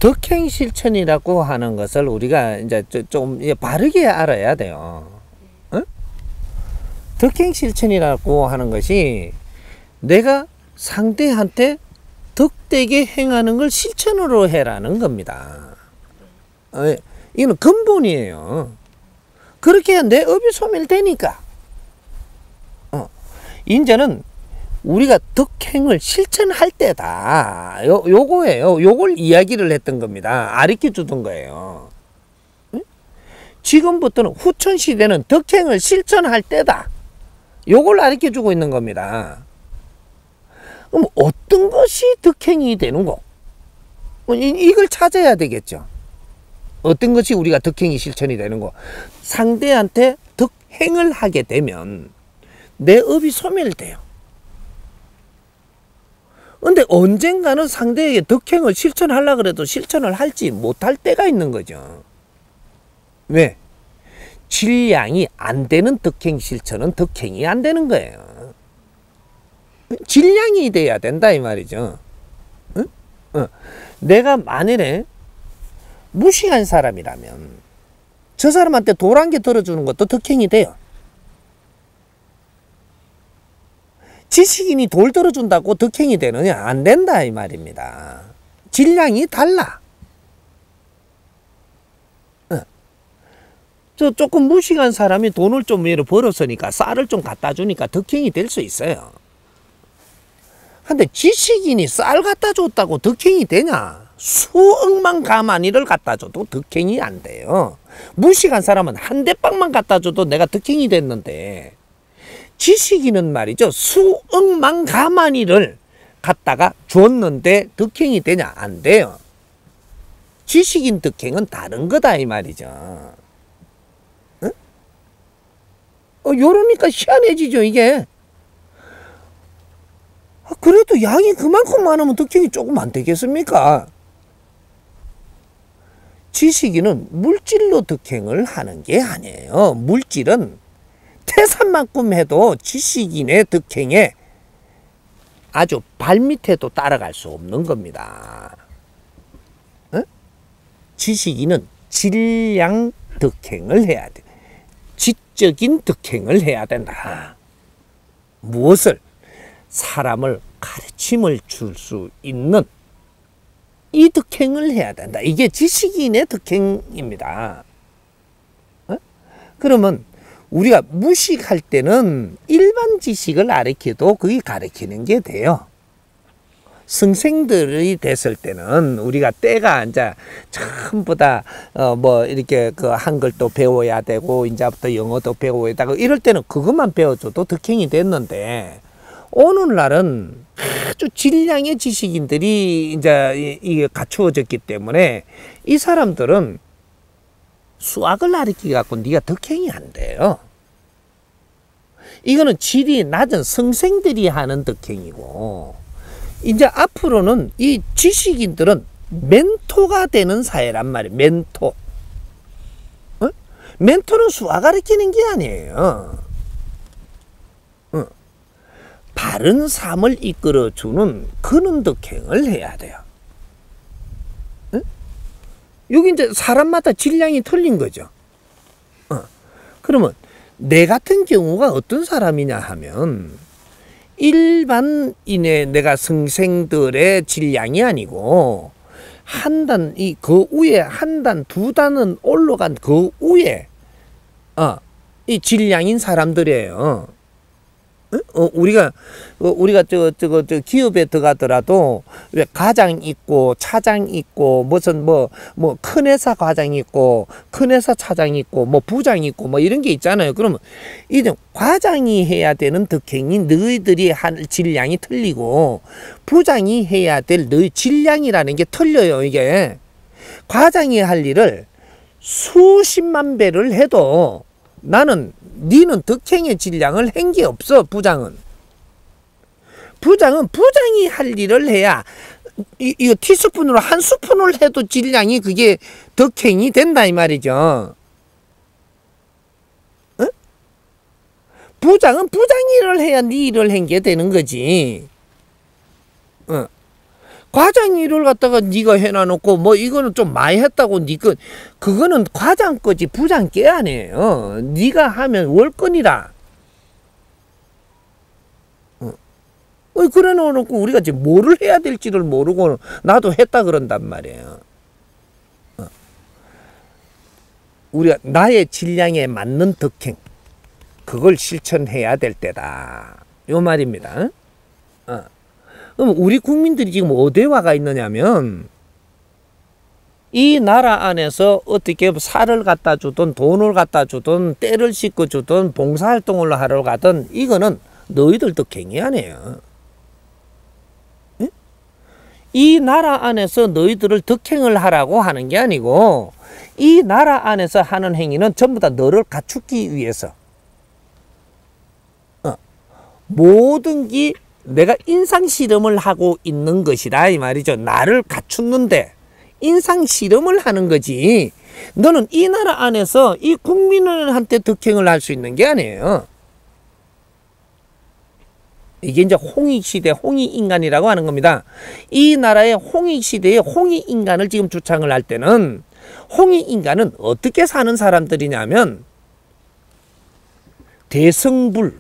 덕행실천이라고 하는 것을 우리가 이제 좀 바르게 알아야 돼요. 어? 덕행실천이라고 하는 것이 내가 상대한테 덕되게 행하는 걸 실천으로 해라는 겁니다. 이건 근본이에요. 그렇게 해야 내 업이 소멸되니까. 이제는 우리가 덕행을 실천할 때다. 요거예요. 요걸 이야기를 했던 겁니다. 가르쳐 주던 거예요. 지금부터는 후천시대는 덕행을 실천할 때다. 요걸 가르쳐 주고 있는 겁니다. 그럼 어떤 것이 덕행이 되는 거? 이걸 찾아야 되겠죠. 어떤 것이 우리가 덕행이 실천이 되는 거? 상대한테 덕행을 하게 되면 내 업이 소멸돼요. 근데 언젠가는 상대에게 덕행을 실천하려고 그래도 실천을 할지 못할 때가 있는 거죠. 왜? 질량이 안 되는 덕행 실천은 덕행이 안 되는 거예요. 질량이 돼야 된다 이 말이죠. 내가 만일에 무식한 사람이라면 저 사람한테 돌 한 개 들어주는 것도 덕행이 돼요. 지식인이 돌 들어준다고 덕행이 되느냐? 안 된다 이 말입니다. 질량이 달라. 저 조금 무식한 사람이 돈을 좀 벌었으니까 쌀을 좀 갖다 주니까 덕행이 될 수 있어요. 근데 지식인이 쌀 갖다 줬다고 덕행이 되냐? 수억만 가마니를 갖다 줘도 덕행이 안 돼요. 무식한 사람은 한 대빵만 갖다 줘도 내가 덕행이 됐는데, 지식인은 말이죠, 수억만 가마니를 갖다가 줬는데 덕행이 되냐? 안 돼요. 지식인 덕행은 다른 거다 이 말이죠. 요러니까 희한해지죠 이게. 그래도 양이 그만큼 많으면 덕행이 조금 안 되겠습니까? 지식인은 물질로 덕행을 하는 게 아니에요. 물질은 태산만큼 해도 지식인의 덕행에 아주 발밑에도 따라갈 수 없는 겁니다. 지식인은 질량 덕행을 해야 돼. 지적인 덕행을 해야 된다. 무엇을? 사람을 가르침을 줄 수 있는 이 덕행을 해야 된다. 이게 지식인의 덕행입니다. 그러면 우리가 무식할 때는 일반 지식을 가르쳐도 그게 가르치는 게 돼요. 성생들이 됐을 때는 우리가 때가 이제 전부 다 뭐 이렇게 그 한글도 배워야 되고 이제부터 영어도 배워야 되고 이럴 때는 그것만 배워줘도 덕행이 됐는데, 오늘날은 아주 질량의 지식인들이 이제 이게 갖추어졌기 때문에 이 사람들은 수학을 가르치기 갖고 네가 덕행이 안 돼요. 이거는 질이 낮은 성생들이 하는 덕행이고, 이제 앞으로는 이 지식인들은 멘토가 되는 사회란 말이에요. 멘토. 멘토는 수학 가르치는 게 아니에요. 바른 삶을 이끌어주는 그런 덕행을 해야 돼요. 여기 이제 사람마다 질량이 틀린 거죠. 그러면 내 같은 경우가 어떤 사람이냐 하면, 일반인의 내가 성생들의 질량이 아니고 한 단, 그 위에 한 단, 두 단은 올라간 그 위에 이 질량인 사람들이에요. 우리가 저 기업에 들어가더라도 왜 과장 있고 차장 있고 무슨 뭐 큰 회사 과장 있고 큰 회사 차장 있고 뭐 부장 있고 뭐 이런 게 있잖아요. 그러면 이제 과장이 해야 되는 덕행이 너희들이 할 질량이 틀리고, 부장이 해야 될 너희 질량이라는 게 틀려요. 이게 과장이 할 일을 수십만 배를 해도 니는 덕행의 질량을 한 게 없어. 부장은 부장이 할 일을 해야, 이거 티스푼으로 한 스푼을 해도 질량이 그게 덕행이 된다 이 말이죠. 부장은 부장 일을 해야 네 일을 한 게 되는 거지. 과장 일을 갖다가 네가 해놔놓고 뭐 이거는 좀 많이 했다고 그거는 과장 거지 부장 게 아니에요. 네가 하면 월권이다. 그래 놓고 우리가 지금 뭐를 해야 될지를 모르고 나도 했다 그런단 말이에요. 우리가 나의 질량에 맞는 덕행, 그걸 실천해야 될 때다, 요 말입니다. 그럼 우리 국민들이 지금 어디에 와가 있느냐면, 이 나라 안에서 어떻게 살을 갖다 주든 돈을 갖다 주든 때를 씻고 주든 봉사활동을 하러 가든 이거는 너희들 덕행이 아니에요. 응? 이 나라 안에서 너희들을 덕행을 하라고 하는 게 아니고, 이 나라 안에서 하는 행위는 전부 다 너를 갖추기 위해서, 모든 게 내가 인상 실험을 하고 있는 것이다 이 말이죠. 나를 갖추는데 인상 실험을 하는 거지, 너는 이 나라 안에서 이 국민한테 덕행을 할 수 있는 게 아니에요. 이게 이제 홍익시대 홍익인간이라고 하는 겁니다. 이 나라의 홍익시대의 홍익인간을 지금 주창을 할 때는, 홍익인간은 어떻게 사는 사람들이냐면 대성불,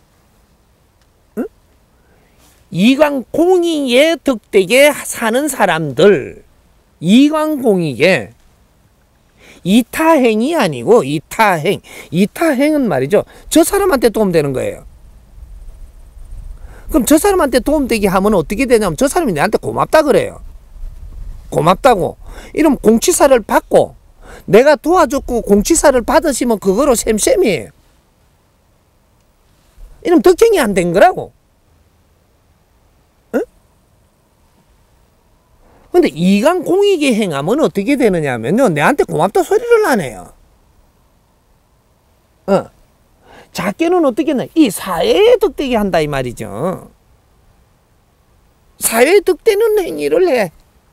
이광공익에 덕되게 사는 사람들, 이광공익에, 이타행이 아니고 이타행. 이타행은 말이죠, 저 사람한테 도움되는 거예요. 그럼 저 사람한테 도움되게 하면 어떻게 되냐면 저 사람이 내한테 고맙다 그래요. 고맙다고. 이러면 공치사를 받고, 내가 도와줬고 공치사를 받으시면 그거로 셈셈이에요. 이러면 덕행이 안 된 거라고. 근데 이강공익에 행하면 어떻게 되느냐면요, 내한테 고맙다 소리를 안 해요. 작게는 어떻게 했나, 이 사회에 덕되게 한다 이 말이죠. 사회에 덕되는 행위를 해.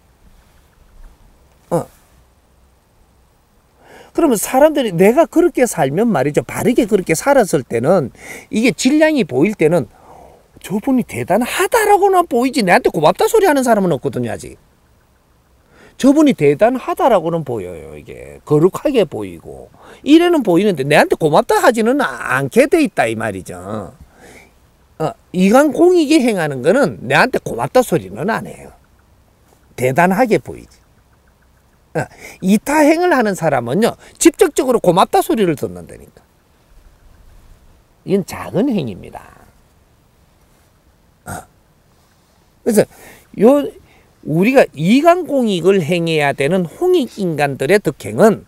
그러면 사람들이 내가 그렇게 살면 말이죠, 바르게 그렇게 살았을 때는, 이게 질량이 보일 때는 저분이 대단하다라고나 보이지, 내한테 고맙다 소리 하는 사람은 없거든요 아직. 저분이 대단하다라고는 보여요. 이게 거룩하게 보이고 이래는 보이는데 내한테 고맙다 하지는 않게 돼 있다 이 말이죠. 이강공익에 행하는 거는 내한테 고맙다 소리는 안 해요. 대단하게 보이지. 이타행을 하는 사람은요, 직접적으로 고맙다 소리를 듣는다니까. 이건 작은 행위입니다. 그래서 우리가 이강공익을 행해야 되는 홍익인간들의 덕행은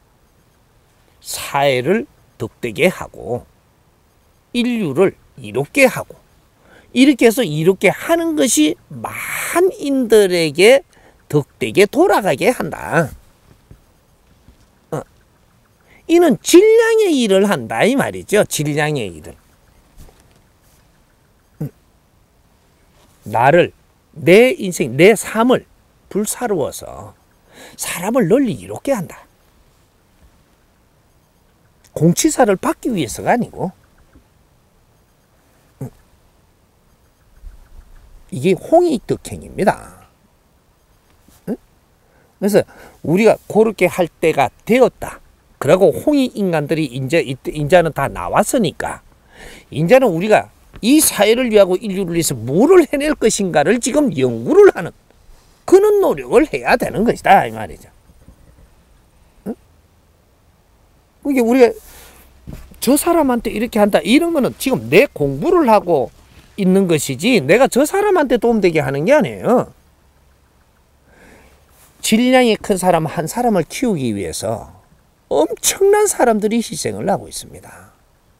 사회를 덕되게 하고 인류를 이롭게 하고, 이렇게 해서 이롭게 하는 것이 만인들에게 덕되게 돌아가게 한다. 이는 질량의 일을 한다 이 말이죠. 질량의 일을. 나를, 내 인생, 내 삶을 불사르워서 사람을 널리 이롭게 한다. 공치사를 받기 위해서가 아니고, 이게 홍익덕행입니다. 그래서 우리가 그렇게 할 때가 되었다. 그리고 홍익인간들이 이제는 다 나왔으니까, 이제는 우리가 이 사회를 위하고 인류를 위해서 뭐를 해낼 것인가를 지금 연구를 하는 그런 노력을 해야 되는 것이다 이 말이죠. 그게 우리가 저 사람한테 이렇게 한다 이런 거는 지금 내 공부를 하고 있는 것이지, 내가 저 사람한테 도움되게 하는 게 아니에요. 질량이 큰 사람 한 사람을 키우기 위해서 엄청난 사람들이 희생을 하고 있습니다.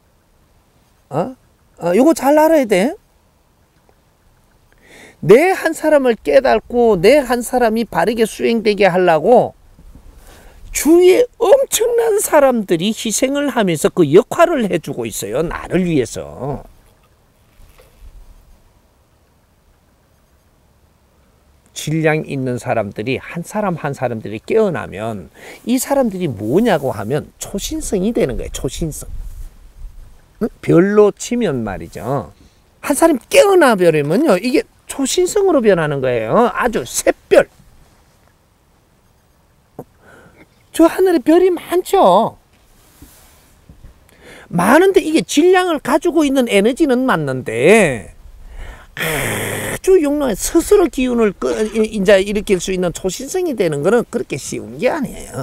요거 잘 알아야 돼. 내 한 사람을 깨닫고 내 한 사람이 바르게 수행되게 하려고 주위에 엄청난 사람들이 희생을 하면서 그 역할을 해주고 있어요. 나를 위해서. 질량 있는 사람들이 한 사람 한 사람들이 깨어나면 이 사람들이 뭐냐고 하면 초신성이 되는 거예요. 초신성. 별로 치면 말이죠, 한 사람이 깨어나 버리면요, 이게 초신성으로 변하는 거예요. 아주 샛별. 저 하늘에 별이 많죠. 많은데 이게 질량을 가지고 있는 에너지는 맞는데 아주 용맹한 스스로 기운을 이제 일으킬 수 있는 초신성이 되는 거는 그렇게 쉬운 게 아니에요.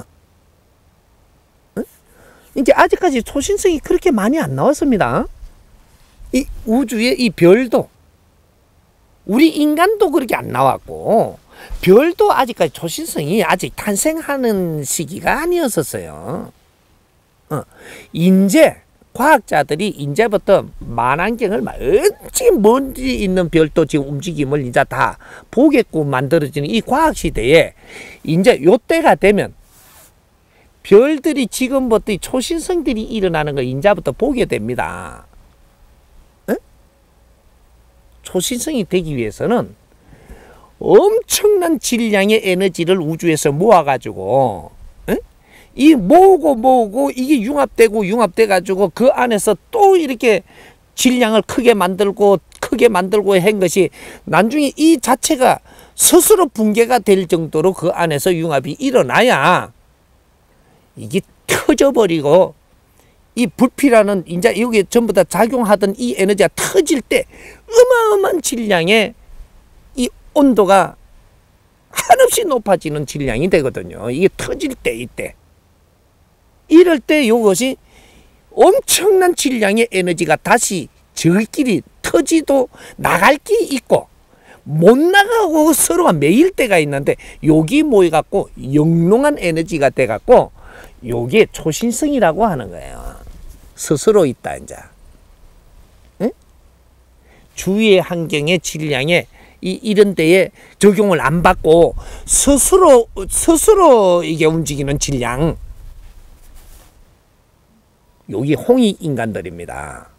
이제 아직까지 초신성이 그렇게 많이 안 나왔습니다. 이 우주의 이 별도, 우리 인간도 그렇게 안 나왔고, 별도 아직까지 초신성이 아직 탄생하는 시기가 아니었었어요. 이제 과학자들이 이제부터 만안경을 엄청 먼지 있는 별도 지금 움직임을 이제 다 보게끔 만들어지는 이 과학 시대에 이제 요때가 되면 별들이 지금부터 초신성들이 일어나는 걸 이제부터 보게 됩니다. 초신성이 되기 위해서는 엄청난 질량의 에너지를 우주에서 모아가지고 이 모으고 이게 융합돼 가지고 그 안에서 또 이렇게 질량을 크게 만들고 한 것이 나중에 이 자체가 스스로 붕괴가 될 정도로 그 안에서 융합이 일어나야 이게 터져버리고 이 부피라는 이제 여기에 전부 다 작용하던 이 에너지가 터질 때 어마어마한 질량의 이 온도가 한없이 높아지는 질량이 되거든요. 이게 터질 때 이때. 이럴 때 이것이 엄청난 질량의 에너지가 다시 저희끼리 터지도 나갈 게 있고 못 나가고 서로가 매일 때가 있는데 여기 모여갖고 영롱한 에너지가 돼갖고 요게 초신성이라고 하는 거예요. 스스로 있다 이제. 응? 주위의 환경의 질량에 이런 데에 적용을 안 받고 스스로 이게 움직이는 질량. 여기 홍익 인간들입니다.